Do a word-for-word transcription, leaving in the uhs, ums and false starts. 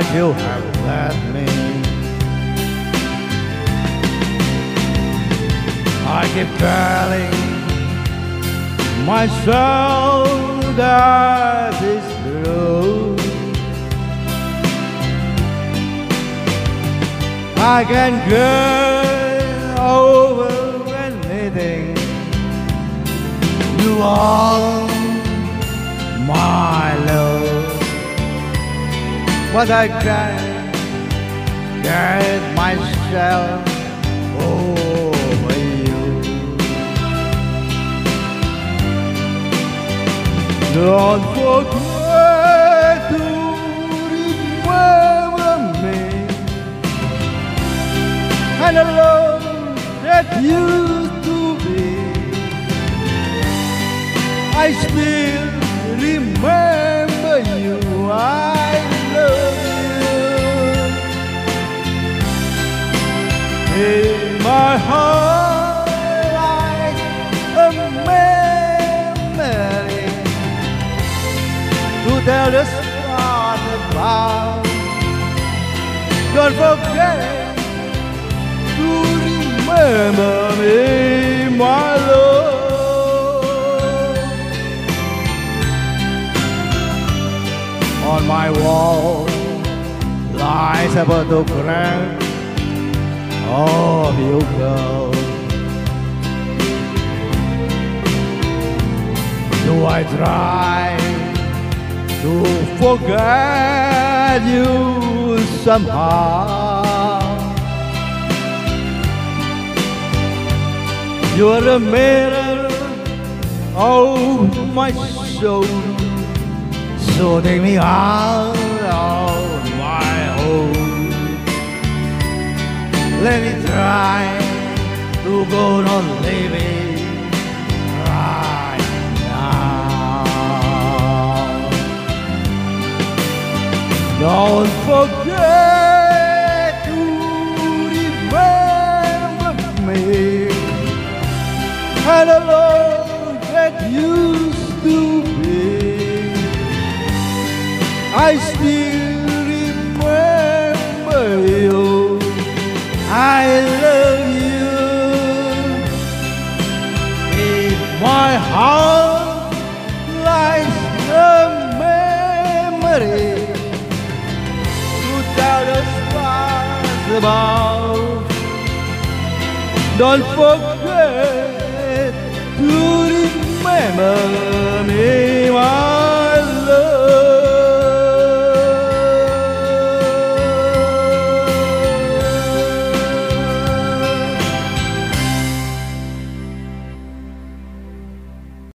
that you have left me. I keep telling myself that it's true. I can get over anything. You are my love, but I can't get myself over you. Don't forget to remember me and the love that used to be. I still remember you. I love you. In my heart lies a memory to tell the stars about. Don't forget to remember me, my love. On my wall lies a photograph of you, girl. Do I try to forget you somehow? You're the mirror of my soul, so take me out of my home. Let me try to go on living right now. Don't forget to remember me and the love that used to be. I still remember you. I love you. In my heart lies a memory to tell the stars about. Don't forget to remember me.